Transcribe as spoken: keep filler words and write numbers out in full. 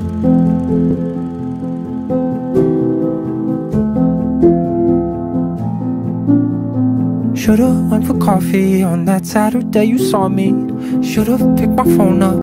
Should've went for coffee on that Saturday you saw me. Should've picked my phone up.